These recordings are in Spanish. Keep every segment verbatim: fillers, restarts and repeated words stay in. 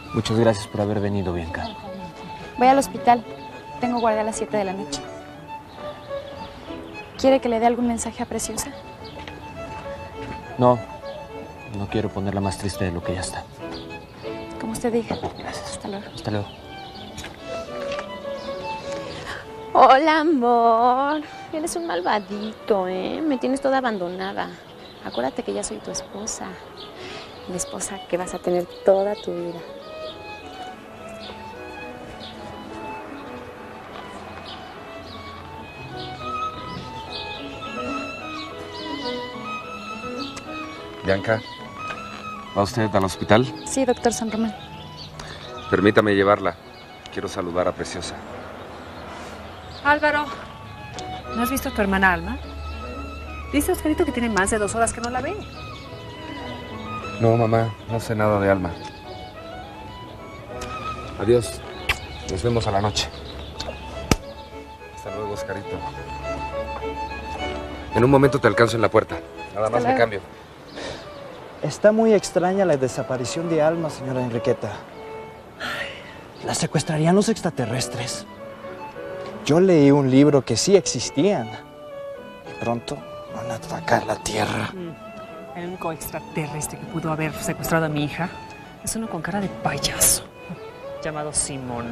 Muchas gracias por haber venido, Bianca. Voy al hospital. Tengo guardia a las siete de la noche. ¿Quiere que le dé algún mensaje a Preciosa? No, no quiero ponerla más triste de lo que ya está. Como usted diga. Gracias. Hasta luego. Hasta luego. Hola, amor. Eres un malvadito, ¿eh? Me tienes toda abandonada. Acuérdate que ya soy tu esposa. La esposa que vas a tener toda tu vida. Bianca, ¿va usted al hospital? Sí, doctor San Román. Permítame llevarla. Quiero saludar a Preciosa. Álvaro, ¿no has visto a tu hermana Alma? Dice Oscarito que tiene más de dos horas que no la ve. No, mamá, no sé nada de Alma. Adiós. Nos vemos a la noche. Hasta luego, Oscarito. En un momento te alcanzo en la puerta. Nada más me cambio. Está muy extraña la desaparición de Alma, señora Enriqueta. ¿La secuestrarían los extraterrestres? Yo leí un libro que sí existían. Y pronto van a atacar la Tierra. El único extraterrestre que pudo haber secuestrado a mi hija es uno con cara de payaso, llamado Simón.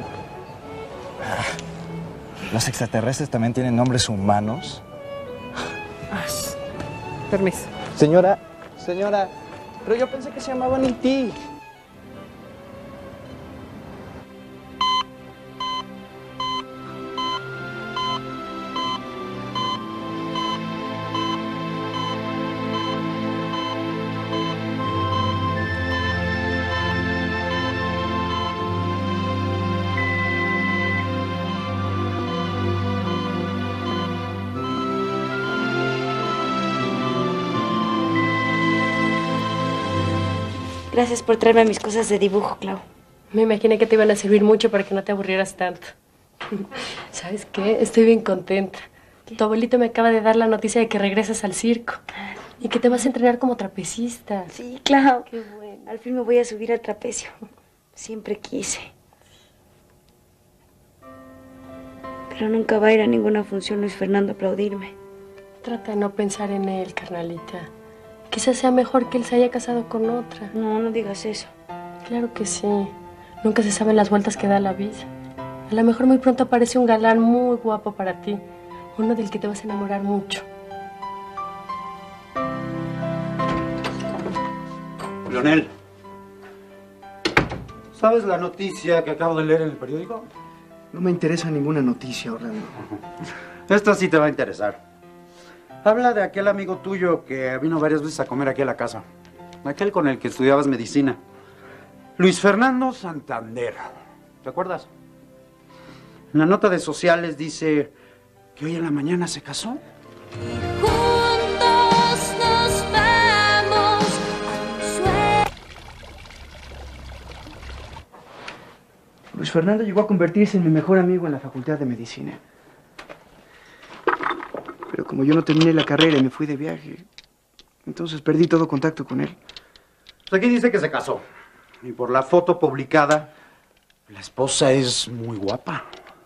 ¿Los extraterrestres también tienen nombres humanos? Ay, permiso. Señora, señora, pero yo pensé que se llamaban E T Gracias por traerme mis cosas de dibujo, Clau. Me imaginé que te iban a servir mucho para que no te aburrieras tanto. ¿Sabes qué? Estoy bien contenta. ¿Qué? Tu abuelito me acaba de dar la noticia de que regresas al circo. Y que te vas a entrenar como trapecista. Sí, Clau. Qué bueno. Al fin me voy a subir al trapecio. Siempre quise. Pero nunca va a ir a ninguna función Luis Fernando a aplaudirme. Trata de no pensar en él, carnalita. Quizás sea mejor que él se haya casado con otra. No, no digas eso. Claro que sí. Nunca se saben las vueltas que da la vida. A lo mejor muy pronto aparece un galán muy guapo para ti. Uno del que te vas a enamorar mucho. Leonel, ¿sabes la noticia que acabo de leer en el periódico? No me interesa ninguna noticia, Orlando. Esta sí te va a interesar. Habla de aquel amigo tuyo que vino varias veces a comer aquí a la casa. Aquel con el que estudiabas medicina. Luis Fernando Santander. ¿Te acuerdas? En la nota de sociales dice que hoy en la mañana se casó. Juntos nos vamos a un sueño. Luis Fernando llegó a convertirse en mi mejor amigo en la Facultad de Medicina. Pero como yo no terminé la carrera y me fui de viaje, entonces perdí todo contacto con él. Pues aquí dice que se casó. Y por la foto publicada, la esposa es muy guapa.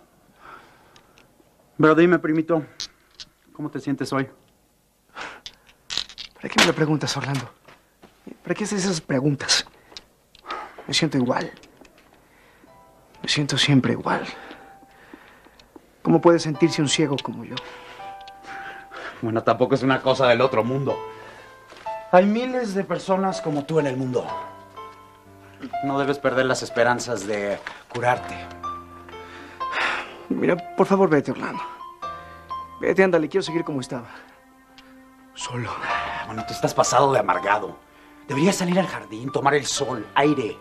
Pero dime, primito, ¿cómo te sientes hoy? ¿Para qué me lo preguntas, Orlando? ¿Para qué haces esas preguntas? Me siento igual. Me siento siempre igual. ¿Cómo puede sentirse un ciego como yo? Bueno, tampoco es una cosa del otro mundo. Hay miles de personas como tú en el mundo. No debes perder las esperanzas de curarte. Mira, por favor, vete, Orlando. Vete, ándale, quiero seguir como estaba. Solo. Bueno, tú estás pasado de amargado. Deberías salir al jardín, tomar el sol, aire.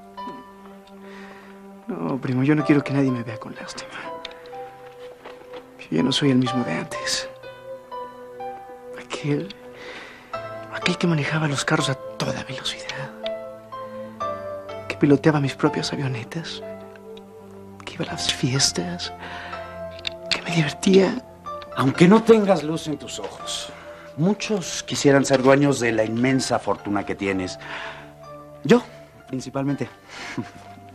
No, primo, yo no quiero que nadie me vea con lástima. Yo ya no soy el mismo de antes. Aquel... Aquel que manejaba los carros a toda velocidad. Que piloteaba mis propias avionetas. Que iba a las fiestas. Que me divertía. Aunque no tengas luz en tus ojos, muchos quisieran ser dueños de la inmensa fortuna que tienes. Yo, principalmente.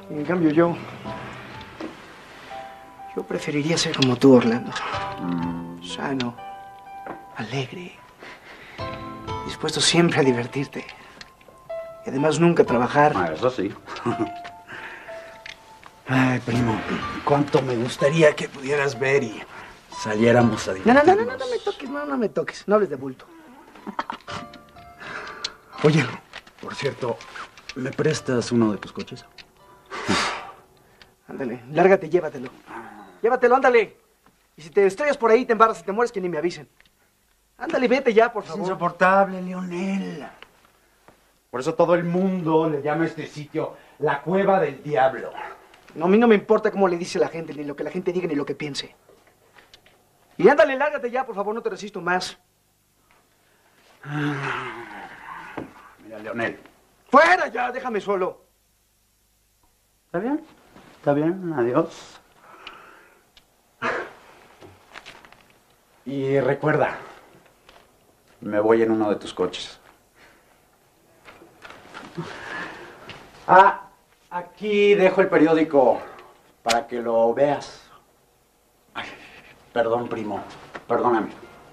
En cambio yo... Yo preferiría ser como tú, Orlando. Sano, alegre, dispuesto siempre a divertirte. Y además nunca trabajar. Ah, eso sí. Ay, primo, cuánto me gustaría que pudieras ver y saliéramos a No, no, divertirnos. no, no, no, no me toques, no, no me toques. No hables de bulto. Oye, por cierto, ¿me prestas uno de tus coches? Ándale, lárgate, llévatelo. Llévatelo, ándale. Y si te estrellas por ahí, te embarras y te mueres, que ni me avisen. Ándale, vete ya, por Es favor. insoportable, Leonel. Por eso todo el mundo le llama a este sitio la Cueva del Diablo. No, a mí no me importa cómo le dice la gente, ni lo que la gente diga, ni lo que piense. Y ándale, lárgate ya, por favor, no te resisto más. Mira, Leonel. ¡Fuera ya! Déjame solo. ¿Está bien? ¿Está bien? Adiós. Y recuerda, me voy en uno de tus coches. Ah, aquí dejo el periódico para que lo veas. Ay, perdón, primo. Perdóname.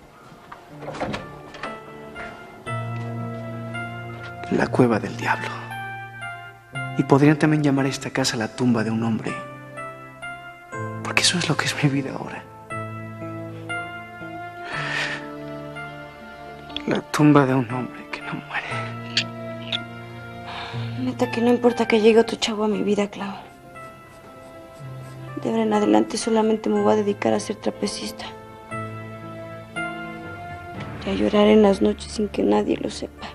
La Cueva del Diablo. Y podrían también llamar a esta casa la tumba de un hombre. Porque eso es lo que es mi vida ahora. La tumba de un hombre que no muere. Neta que no importa que llegue otro chavo a mi vida, Clau. De ahora en adelante solamente me voy a dedicar a ser trapecista. Y a llorar en las noches sin que nadie lo sepa.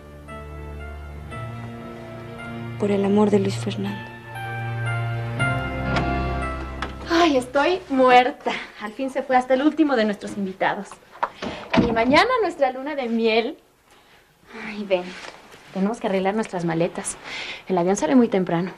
Por el amor de Luis Fernando. Ay, estoy muerta. Al fin se fue hasta el último de nuestros invitados. Y mañana nuestra luna de miel. Ay, ven. Tenemos que arreglar nuestras maletas. El avión sale muy temprano.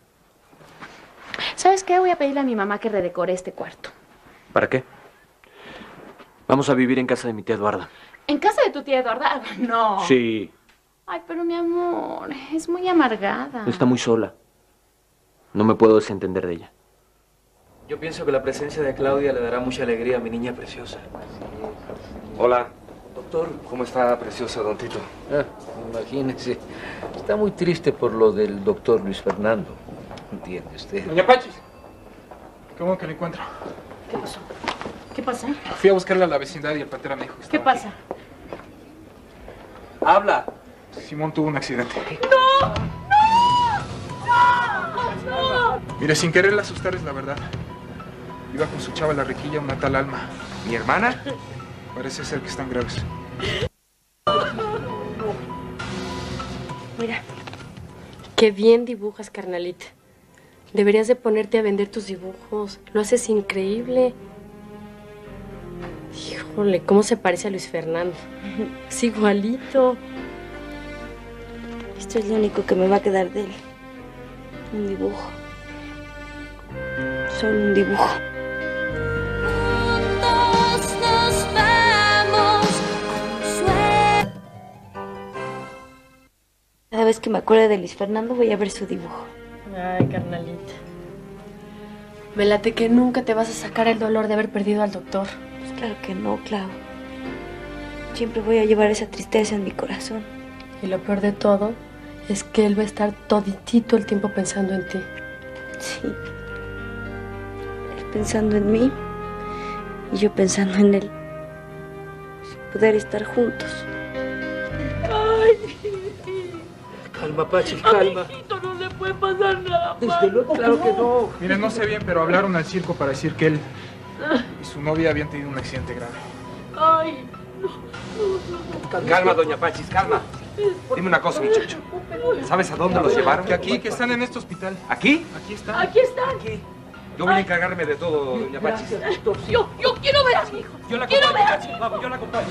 ¿Sabes qué? Voy a pedirle a mi mamá que redecore este cuarto. ¿Para qué? Vamos a vivir en casa de mi tía Eduarda. ¿En casa de tu tía Eduarda? No. Sí. Ay, pero mi amor, es muy amargada. Está muy sola. No me puedo desentender de ella. Yo pienso que la presencia de Claudia le dará mucha alegría a mi niña preciosa. Hola. Doctor. ¿Cómo está preciosa, don Tito? Ah, imagínese. Está muy triste por lo del doctor Luis Fernando. ¿Entiende usted? Doña Pachis. Qué bueno que la encuentro. ¿Qué pasó? ¿Qué pasa? Fui a buscarla a la vecindad y el patera me dijo que ¿Qué estaba pasa? ¡Habla! aquí. Simón tuvo un accidente. ¡No! ¡No! ¡No! ¡No! Mire, sin quererla asustar es la verdad. Iba con su chava la riquilla, una tal Alma. ¿Mi hermana? Parece ser que están graves. Mira, qué bien dibujas, carnalita. Deberías de ponerte a vender tus dibujos. Lo haces increíble. Híjole, cómo se parece a Luis Fernando. Es igualito. Esto es lo único que me va a quedar de él. Un dibujo. Solo un dibujo. Juntos nos vamos a un sueño. Cada vez que me acuerde de Luis Fernando voy a ver su dibujo. Ay, carnalita. Me late que nunca te vas a sacar el dolor de haber perdido al doctor. Pues claro que no, Clau. Siempre voy a llevar esa tristeza en mi corazón. Y lo peor de todo es que él va a estar toditito el tiempo pensando en ti. Sí. Él pensando en mí y yo pensando en él. Sin poder estar juntos. Ay, Calma, Pachi, calma. a mi hijito no le puede pasar nada. Desde luego, claro que no. Mire, no sé bien, pero hablaron al circo para decir que él y su novia habían tenido un accidente grave. Ay, Calma, doña Pachis, calma. Dime una cosa, muchacho. ¿Sabes a dónde los llevaron? Que aquí, que están en este hospital. ¿Aquí? Aquí están. aquí están. Yo voy a encargarme de todo, doña Pachis. Yo, yo quiero ver a mi hijo. Yo la quiero ver a acompaño, vamos, yo la acompaño.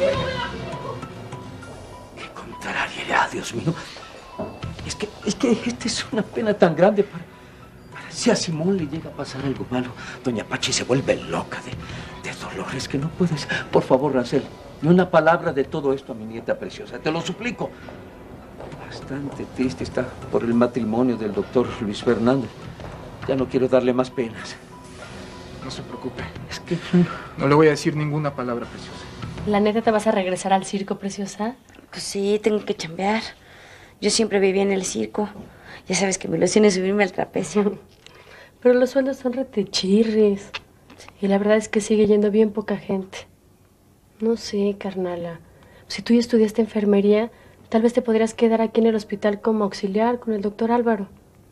Qué contrariedad, Dios mío. Es que, es que esta es una pena tan grande para, para si a Simón le llega a pasar algo malo. Doña Pachi se vuelve loca de, de dolores que no puedes. Por favor, Rancel, ni una palabra de todo esto a mi nieta preciosa. Te lo suplico. Bastante triste está por el matrimonio del doctor Luis Fernando. Ya no quiero darle más penas. No se preocupe. Es que... No le voy a decir ninguna palabra, Preciosa. ¿La neta te vas a regresar al circo, Preciosa? Pues sí, tengo que chambear. Yo siempre vivía en el circo. Ya sabes que mi ilusión es subirme al trapecio. Pero los sueldos son retechirris. Y la verdad es que sigue yendo bien poca gente. No sé, carnala. Si tú ya estudiaste enfermería, tal vez te podrías quedar aquí en el hospital como auxiliar con el doctor Álvaro.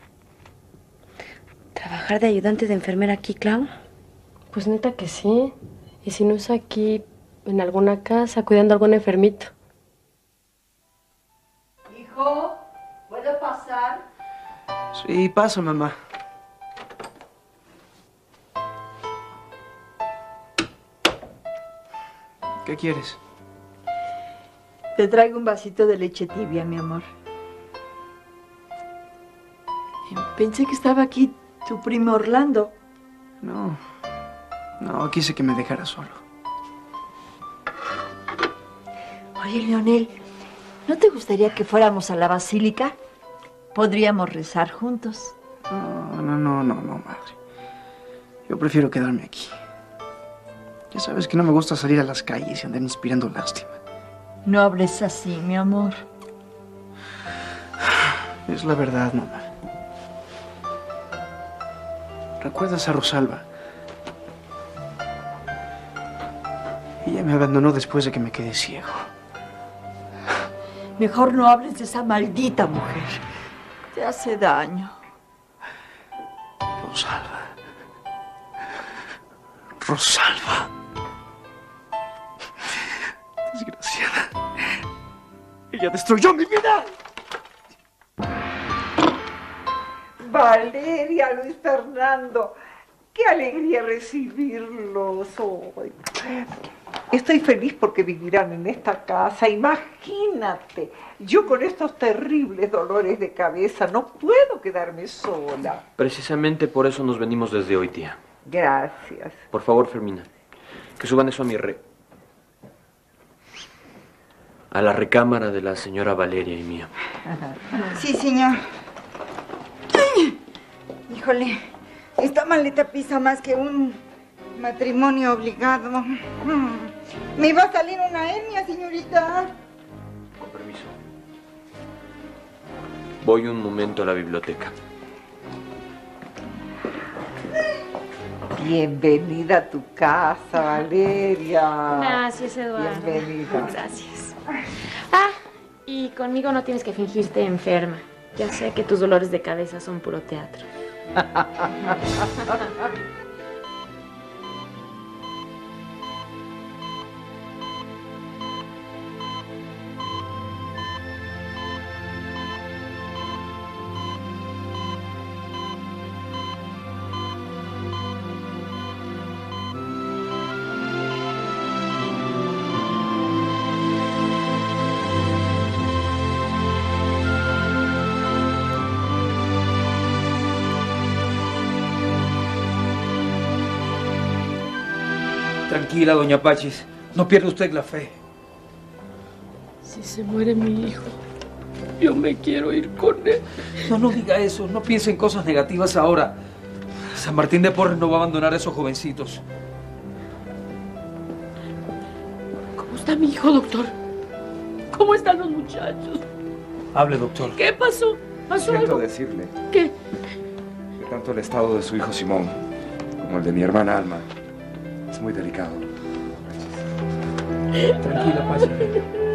¿Trabajar de ayudante de enfermera aquí, Clau? Pues neta que sí. Y si no es aquí, en alguna casa, cuidando a algún enfermito. Hijo, ¿puedo pasar? Sí, pasa, mamá. ¿Qué quieres? Te traigo un vasito de leche tibia, mi amor. Pensé que estaba aquí tu primo Orlando. No, no, quise que me dejara solo. Oye, Leonel, ¿no te gustaría que fuéramos a la basílica? Podríamos rezar juntos. No, no, no, no, no, madre. Yo prefiero quedarme aquí. Ya sabes que no me gusta salir a las calles y andar inspirando lástima. No hables así, mi amor. Es la verdad, mamá. ¿Recuerdas a Rosalba? Ella me abandonó después de que me quedé ciego. Mejor no hables de esa maldita mujer. Te hace daño. Rosalba. Rosalba. Desgraciada. Ella destruyó mi vida. Valeria, Luis Fernando, qué alegría recibirlos hoy. Estoy feliz porque vivirán en esta casa. Imagínate, yo con estos terribles dolores de cabeza no puedo quedarme sola. Precisamente por eso nos venimos desde hoy, tía. Gracias. Por favor, Fermina, que suban eso a mi re... a la recámara de la señora Valeria y mía. Sí, señor. Ay, híjole, esta maleta pisa más que un matrimonio obligado. Me va a salir una hernia, señorita. Con permiso. Voy un momento a la biblioteca. Bienvenida a tu casa, Valeria. Gracias, Eduardo. Bienvenida. Gracias. Ah, y conmigo no tienes que fingirte enferma. Ya sé que tus dolores de cabeza son puro teatro. Tranquila, doña Pachis. No pierda usted la fe. Si se muere mi hijo, yo me quiero ir con él. No, no diga eso. No piense en cosas negativas ahora. San Martín de Porres no va a abandonar a esos jovencitos. ¿Cómo está mi hijo, doctor? ¿Cómo están los muchachos? Hable, doctor. ¿Qué pasó? ¿Pasó Siento algo? decirle ¿Qué? que tanto el estado de su hijo Simón como el de mi hermana Alma es muy delicado. Tranquila, Pachis.